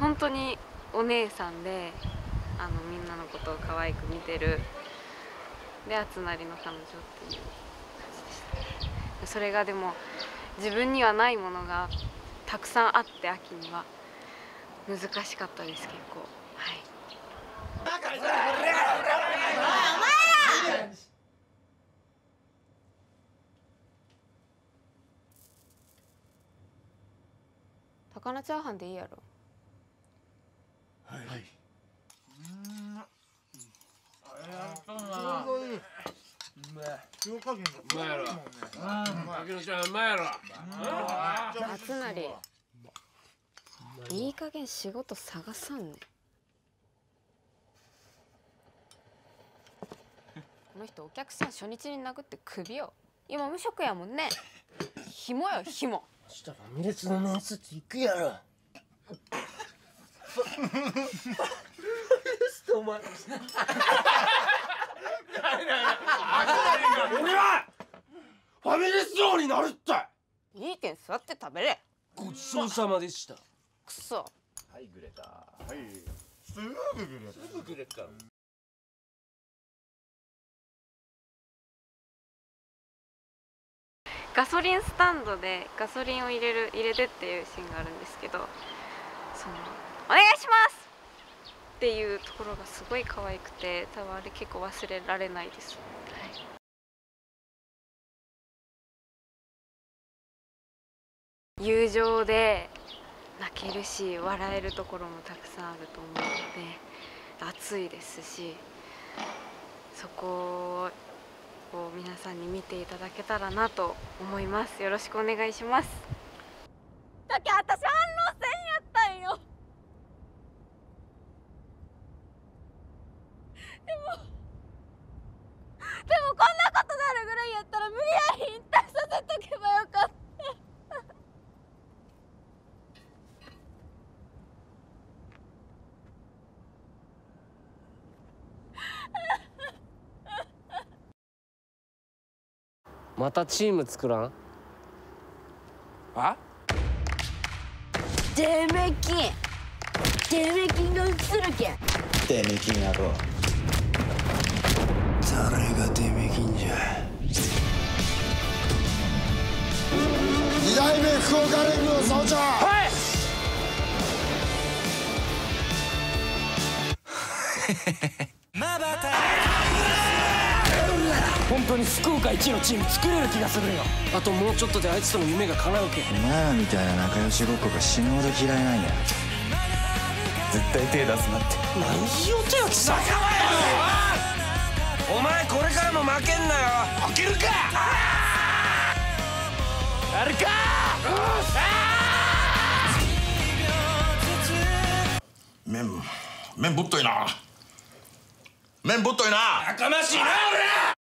本当にお姉さんで、みんなのことを可愛く見てるで、あつなりの彼女っていう感じでした。それがでも自分にはないものがたくさんあって、秋には難しかったです。結構。はい。高菜チャーハンでいいやろ。 はい。 あつなり、いい加減仕事探さんね。この人お客さん初日に殴って首よ。今無職やもんね。紐よ紐。 したらファミレスの面接行くやろ。ファミレスってお前俺はファミレス王になるって。 いいけん座って食べれ。 ごちそうさまでした。 くそ。 はいグレた。はいすぐグレた。 ガソリンスタンドでガソリンを入れてっていうシーンがあるんですけど、お願いしますっていうところがすごい可愛くて、多分あれ結構忘れられないです。はい、友情で泣けるし笑えるところもたくさんあると思うので、熱いですし、そこを皆さんに見ていただけたらなと思います。よろしくお願いします。だけ私反応せんやったんよ。でもこんなことなるぐらいやったら無理やり引退させとけばよかった。 またチーム作らん？あ？ デメキンが映るけん。 デメキン野郎。誰がデメキンじゃ。二代目福岡連合総長。はい。 本当に福岡一のチーム作れる気がするよ。あともうちょっとであいつとの夢が叶うけ。 お前らみたいな仲良しごっこが死ぬほど嫌いなんや。絶対手出すなって。 何よ手をきさ。お前これからも負けんなよ。負けるか。あるか。 麺ぶっといな。麺ぶっといな。 やかましいな俺。